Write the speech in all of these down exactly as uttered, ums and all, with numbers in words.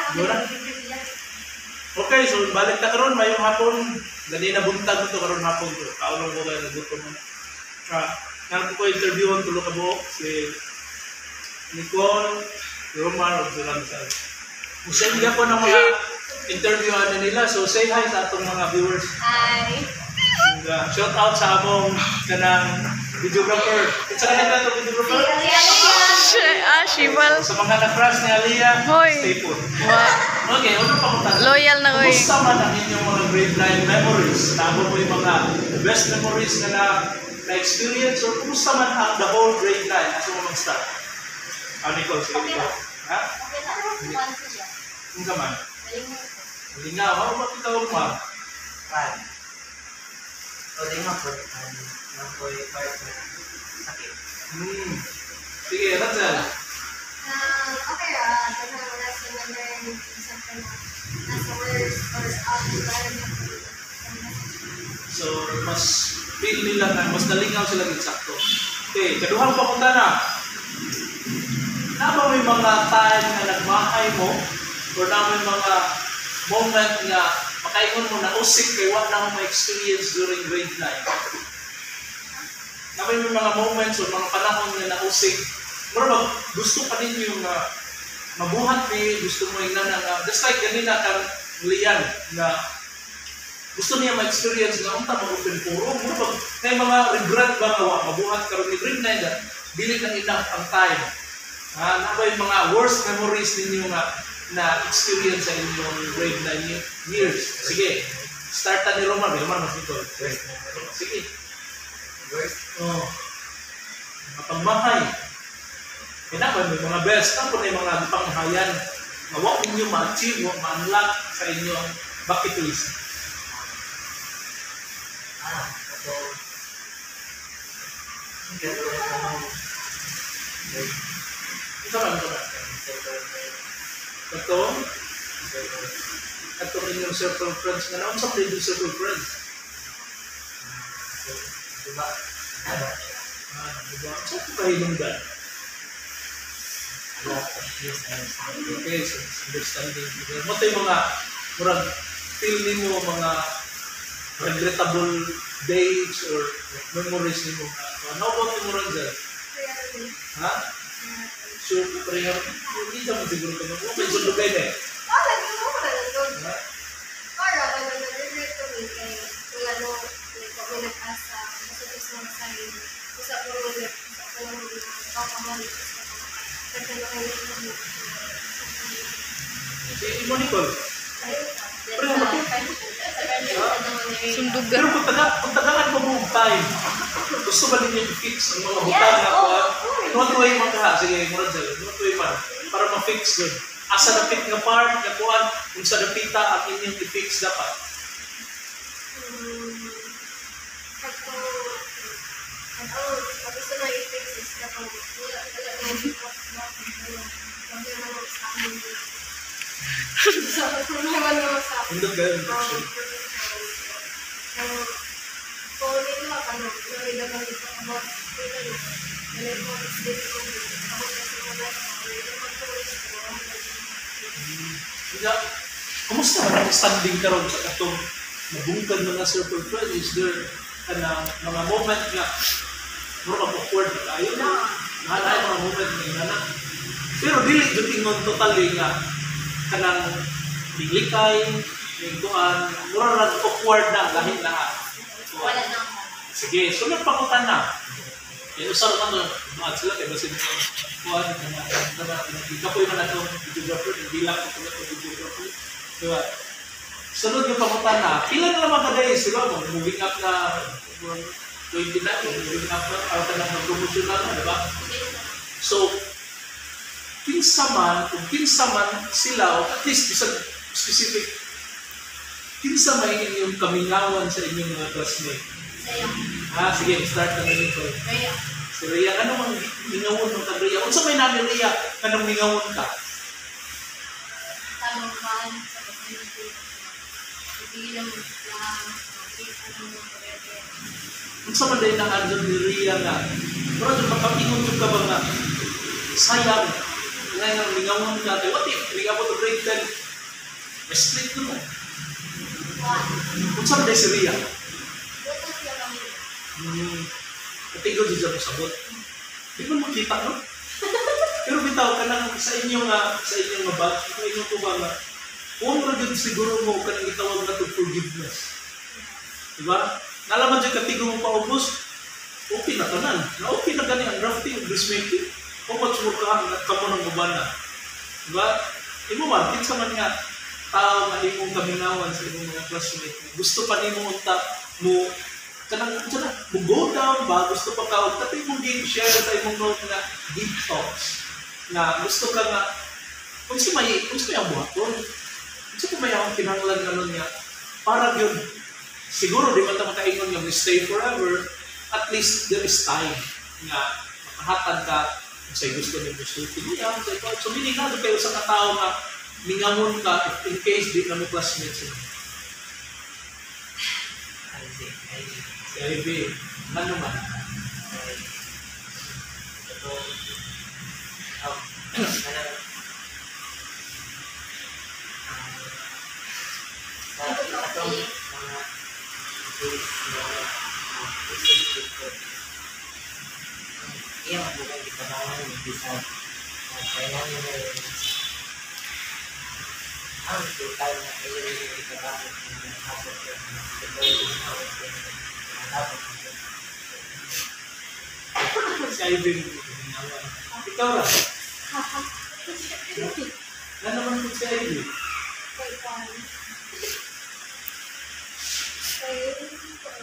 Mura? Okay, so balik na karon mayong hapon. Gani na buntag ito karon hapon to. Kaulong ko kayo nagutom mo. Ah, nang ko interviewon tulo ka buok si Nicole, Roman, o Duran sa. Usay niya ko ng mga interviewan nila. So say hi sa atong mga viewers. Hi. And, uh, shout out sa among kanang videographer. It's a kanang kanang videographer. Ah, Shival. Sa mga na-crush ni Aliyah, Hoy. stay put. Wa. Okay, ano pa ko tanong? Loyal na, oy. Kumusta man ang inyong mga grade nine memories? Nabo mo yung mga the best memories na na, na experience or kumusta man ang the whole grade nine? Asa mo mag-start? Ah, Nicole, sige Okay Nicole. Ha? Okay na. Kumain ko siya. Kung ka man? Malingaw ko. Lingaw, how about ikaw, Roman? Kan. So, di nga po, nang po yung part na sakit. Hmm. Sige, Razel. Um, okay, ah, ito na wala sa learn isang ka na nasa words or out para niya. So, mas feel nila na, mas nalingaw sila eksakto. Okay, kaduhang papunta na. Na ba may mga time na nagmahay mo or na may mga moment nga makaingon mo na usik kay what na mo ma-experience during grade nine? Na may mga moments o mga panahon na nausik, pero gusto pa ninyo nga mabuhat ni, gusto mo yung nana nga, just like ganina kang Lian na gusto niya ma-experience nga unta mag-open puro, pero may mga regret ba nga wa mabuhat karon ni grade nine na dili na enough ang time. Ah, na ba yung mga worst memories ninyo nga na experience sa inyong grade nine years? Sige, start na ni Roman. Roman, mas ito. Sige. Oh. Mapagmahay. Kaya ba, may mga best. Tapos may mga panghayan na huwag ninyo ma-achieve, huwag ma-unlock sa inyong bucket list. Ah, so, gagawin ko ng Ito lang, ito lang. Ito, ito inyong circle friends nga naon sa play do circle friends. diba? Ah, diba? So, ito kahinungdan. Okay, so understanding. Mo tayo mga murag feel nimo mga regrettable dates or memories nimo. Ano ba ito mo rin dyan? Ha? So, pareha, hindi naman siguro ka nung may sundugay na eh. Oh, lagi mo ko na nandun. Ha? Para ba na nag-regret ko rin kay kung ano, like, kung may nag-asa, masutos mo na sa'yo, isa ko ulit, isa ko lang ulit, kakamalit, kasi na kayo ulit. Si Monicol. Sundugan. Pero kung taga, kung tagaan mo mong time, gusto ba ninyo i-fix ang mga butang Yes, na oo, kuha? oo. Not way man ka, sige, murad dyan. Not way man. Para ma-fix yun. Asa na fit nga part, nga kuhan, kung sa napita ang inyong i-fix dapat. Hmm, ako, ano, pag gusto na i-fix is ako, wala, wala na yung problema naman sa amin. So, problema naman sa amin. Hindi ka yung infection. Kung nito ako, narinig naman dito about dito dito. Narinig ko dito ako kasi wala narinig naman ko Kaya, kumusta ba ang standing karon sa katong nabungkag mga circle friends? Is there kanang mga moment nga mura awkward na tayo na nahalay mga moment nga inana. Pero dili jud ingon totally nga kanang liglikay, niguan, mura ra awkward na lahi lahat. wala na ako. Sige, sunod pa ko na. Eh, usar man to, mga sila, kaya basin ko, kuhan, na, na, na, ikapoy man na itong videographer, hindi lang ito itong videographer. Diba? Sunod yung pamutan na, kailan na naman ka days, diba? Moving up na, twenty-nine, moving up na, para ka na mag-promotional na, diba? So, kinsa man, kung kinsa man sila, o at least, isang specific, kinsa may inyong kamingawan sa inyong mga classmate. Saya. Ah, sige, start na ngayon ko. Kaya, Si Rhea, ano mang mingawon mo kag Rhea? Unsa may nami Rhea, kanang mingawon ka? tamang kaan sa community. Hindi lang lang, makita ng mga pwede. Unsa man day nang andun ni Rhea nga? Pero makapingon jud ka ba nga sayang Ngayon, lingawan ka, what if, lingawan to grade ten, may split ko mo. Kung saan na si Ria? Buto siya kami. Hmm, katigol siya mo sabot. Di ba makita, no? Pero bitaw ka lang sa inyong nga, sa inyong nga batch, sa inyong tuba nga, kung ragad siguro mo ka nang itawag na to forgiveness. Diba? Nalaman dyan katigol mo paubos, okay na tanan. Na okay na gani ang drafting, dressmaking. Kung much mo ka, at ka mo ng mabana. Diba? Imo man, kinsa man nga, tao nga imong kaminawan sa imong mga classmate. Gusto pa ni mo unta mo kanang kanang mo go down ba gusto pa ka unta imong game share sa imong note nga deep talks na gusto ka nga kung si may kung si may buhaton kung si may ang kinahanglan kanon nga para gyud siguro di man ta makaingon nga stay forever at least there is time nga makahatag ka kung sa'y gusto ni gusto niya so meaning na doon kayo sa katao nga ningamon ka in case di na mo classmates mo. Si Ivy, ano man? Ito, oh, ano, sa atong mga case na isip ko, iya mabuhay di panahon ng bisa kailangan na ang total na kailangan na ikabahan ng hapon ko ito yung hapon ko hapon ko Si Ivy, ikaw ra. Ano naman po si Ivy? Kay Kwan. Kay Kwan.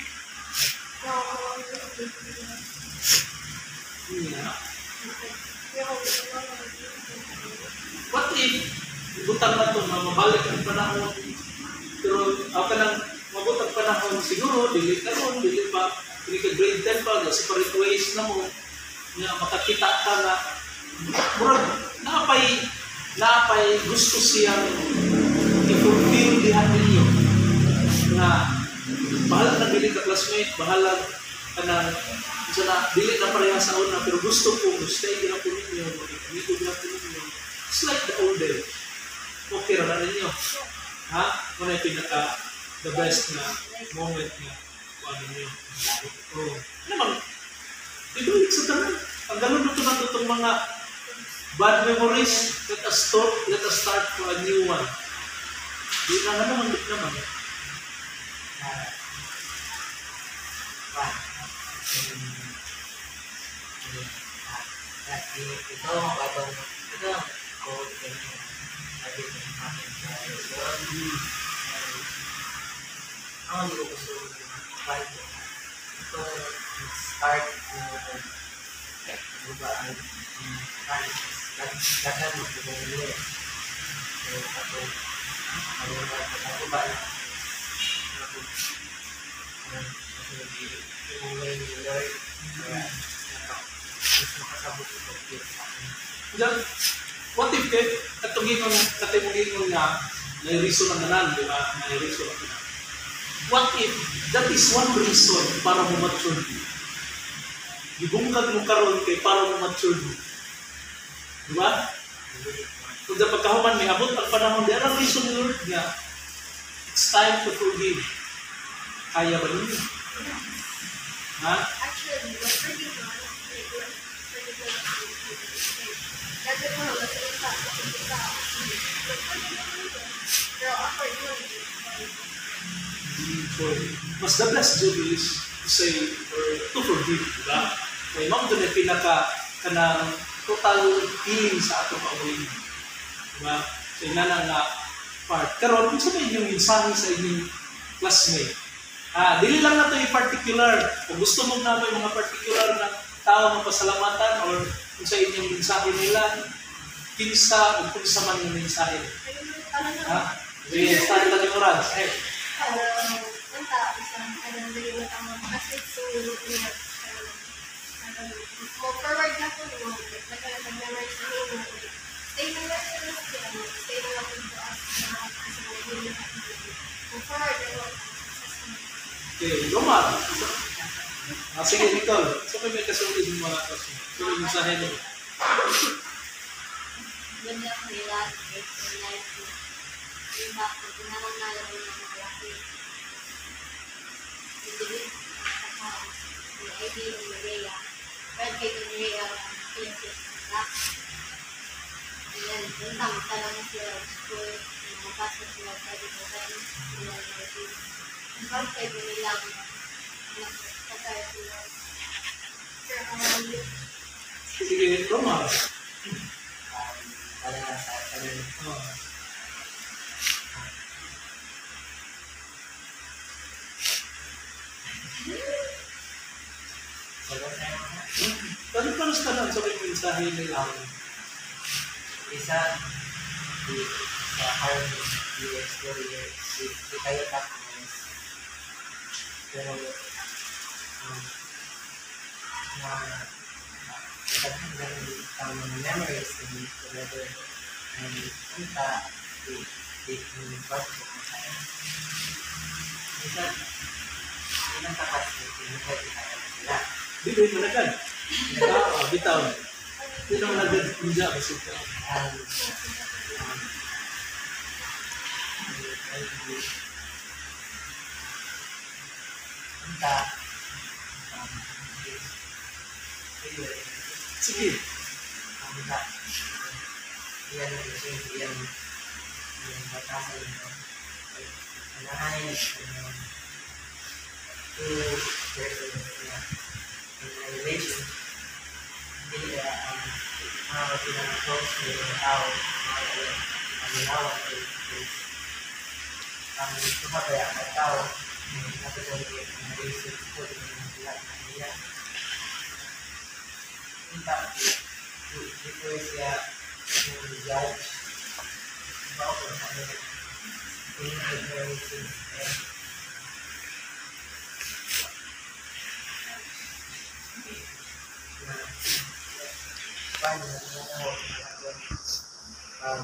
Yeah. Yung What if, butang na ito, mabalik ang panahon, pero ako ka nang mabutang panahon, siguro, dili ka ron, dili pa, dili ka grade ten pa, separate ways na mo, nga makakita ka na, murag, naapay, naapay gusto siyang i-fulfill dihan ninyo, na, bahala na dili ka classmate, bahala ka na, so na, dili na pareha sa una, pero gusto ko, stay dihan po ninyo, dito dihan po ninyo, it's like the old days. Okay ra na ninyo. Ha? Kung na yung pinaka the best na moment na kung ano nyo. Oo. Naman, ibalik sa tanan. Ang galon nito na itong mga bad memories, let us stop, let us start for a new one. Di na nga naman, di naman. ito ang batong ito ang code ganyan sabi ko yung aking kaya ang hindi ko gusto fight ito start diba ang dagan mo kung ano nila so ako ano ba ako ba na ako yung way ni Lord kaya mas makasabot ito sa akin. Diyan, what if kay katungin ng katimungin nga may reason ang nanan, di ba? May reason ang nanan. What if that is one reason para mo mature? Gibungkag mo karon kay para mo mature. Di ba? Kung sa pagkahuman may abot ang panahon, there are reason ni Lord nga it's time to forgive. Kaya ba ninyo? Ha? Actually, what's pretty good, like, what's pretty good, kasi mo, kasi isa, kasi isa, pero offer yun, For, mas the best job is to say or to forgive, di ba? Kaya ma'am doon ay pinaka kanang total healing sa atong kauwi. Di ba? So yun na nga part. Karon kung sa inyong mensahe sa inyong classmate, ah, dili lang na ito yung particular. Kung gusto mong na may mga particular na tao ng pasalamatan or kung sa inyong mensahe nila, kinsa o kung sa man yung mensahe. ano Ha? Sige, start na yung oras. Eh, parang, unta, isang, parang, hindi mo tama, kasi so, yeah, mo forward na po, mo, nag-memorize na mo, stay na lang sa Christian, stay na lang po as, as, mo forward na mo, okay, Romar. Ah, sige, Nicole. So, may may kasunod yung mga kasunod. So, yung mensahe mo. ganda ko nila, great for life. Yung ba, pag pinanganala ko ng mga laki. Yung dibig, saka, yung I D ng Maria. Pero kay Maria, pinagsis ng black. Ayan, yung tamta lang sila sa school. Yung mga pasok sila sa dibutan. Sila na-receive. Yung part kay Bunilang, nakasakay sila. Sir, ang Sige, Roma. Um, para sa kanil. Oh. Sagot na yun. Ano pa nas ka lang sa may mensahe nila? Isa, di sa Harvard, U S Warrior, di, di kayo tapos. Pero, um, na, naghandang ang mga memories ni together and kita di di di bago ko tayo. Isa, ilang takas ni tinutay kita nila. Di ba yung managan? Ah, bitaw. Di na managan. Hindi ako suka. And, um, and, and, kita, um, is, is, Sige. ang kita, iyan ang iyan, iyan, yung batasan nito. Anahay, um, two persons na in a relation, hindi na ang mga pinag-close nila tao, mga ang ginawa is ang sumabaya ang tao, napagawin ang naisip ko din ang lahat ng nila. Kita, ito siya yung judge, ba ako sa nila, in ignorance and paano na ako um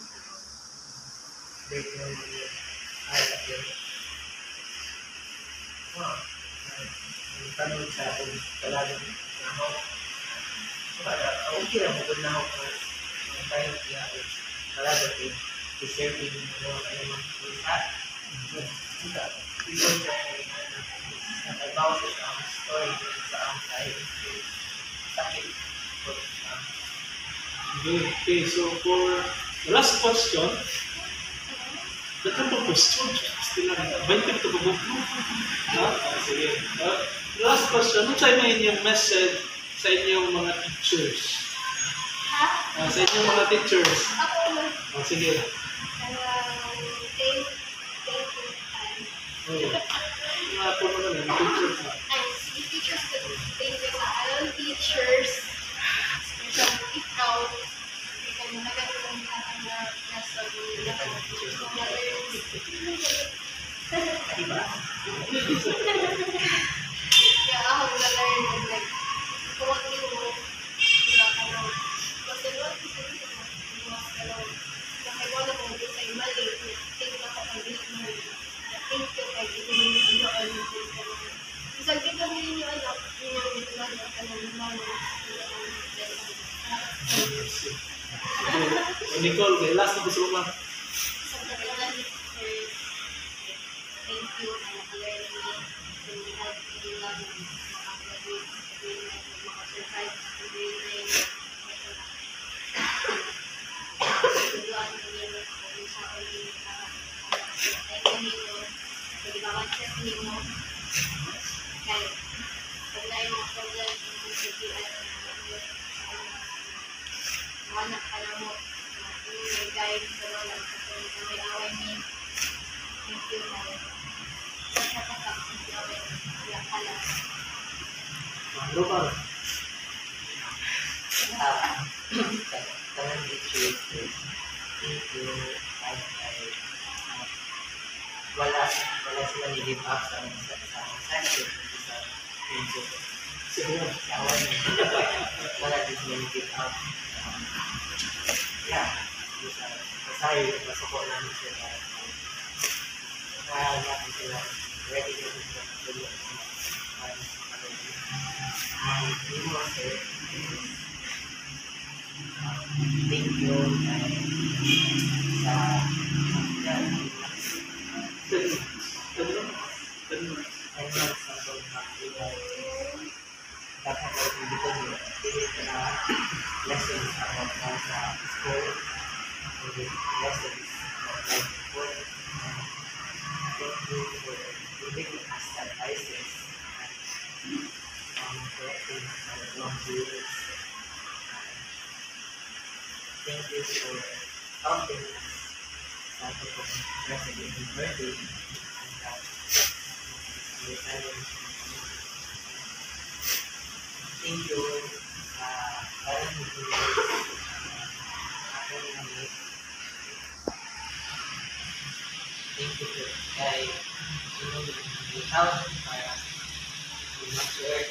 date mo yung alat yun. Wow. Ang tanong sa akin talagang na ako. Para, okay lang mo na ako ang tayo niya ako talaga ko deserving mo ano man sa kita. Ito siya about it ang story sa ang side sakit. Okay, okay, so for the last question, that's a question. Still lang, twenty to go. Ha? Ah, sige. Uh, the last question, ano sa inyo inyong message sa inyong mga teachers? Ha? Ah, sa inyong mga teachers. Ako, Ah, sige. um, thank, thank you. Oh. Mga po naman yung teachers na. Ay, sige, teachers ko. Thank you sa alam teachers. Especially ikaw. Ikaw mo nagkakaroon ka na nasa mga Diba? kaya ako nag-learn of like, kung ano mo, wala ka lang. Kasi wala ko sa iyo, buwas ka lang. Kasi wala ko din sa'yo mali. Think na kapag-ibig mo. Think ka kay ibigin mo yung ano yung think ka lang. Isang kita mo yun yung ano, yung mga na ka ng mano. So, Nicole, okay, last na gusto mo ba? Isang katalan, thank you, and naka-learn mo. Kung help you lang, makagraduate, makasurvive, grade nine. Tuduan mo yun, kung sa ulit, ay kanino, pwede ba mag-check mo? Kaya, pag na yung mga problem, kung sa G I, mahanap ka na mo, yung may guide sa wala, kasi may away may thank you, Mara. Sa kapag may away, wala ka lang. Ano pa? Ah, tangan teachers, thank you, ay, ay, ah, wala, wala sila ni-give up sa sa sa science, sa music. Sige. Sa awan niya, wala din sila ni-give up. Um, yeah, sa masaya, masuko namin sila. Kaya natin sila, ready na sila tulog. Ang hindi mo kasi, thank you kay sa yan, Ten, ten, ten, ten months na po mag-ibay. Dapat ay hindi ko nyo pilit na lessons about na sa school. And lessons about life before. Thank you for giving us advices and um, correcting our wrongdoings. Thank you for helping us sa pagkong president ng birthday and uh, your time. Thank you sa parang hindi ako namin. Thank you for kay yung help para i-mature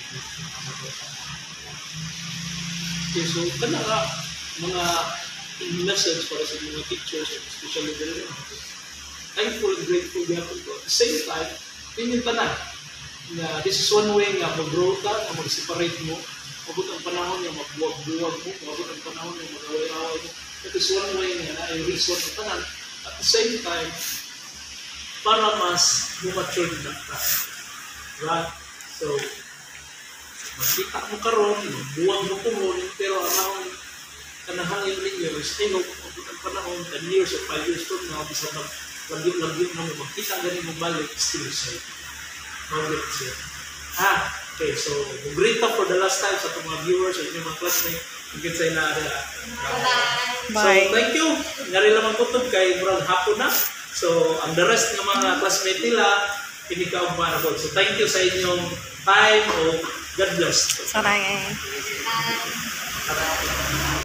Okay, so kana nga mga message para sa mga teachers, especially the thankful and grateful gapon ko. At the same time, yun yung tanan na this is one way nga mag-grow ka, nga mag-separate mo, mabot ang panahon nga magbuwag-buwag mo, mabot ang panahon nga mag-away-away mo. That is one way nga na ay reason ng tanan. At the same time, para mas mature na ka. Right? So, magkita mo karon, magbuwag mo kumon, pero ang kanahangin ninyo is ay no, mabot ang panahon, ten years or five years from now, bisa mag-lagyo na mo, magkita ganin mo balik, still safe. Mabot siya. Ah, okay, so, great talk for the last time sa itong mga viewers at yung mga classmates. Hinggan sa inaada. Bye-bye. So, Bye. thank you. Ngari lamang kutub kay murag hapon na. So, ang the rest ng mga classmates nila, hindi ka umarabot. So, thank you sa inyong time o God bless. Sarang eh. Bye. Para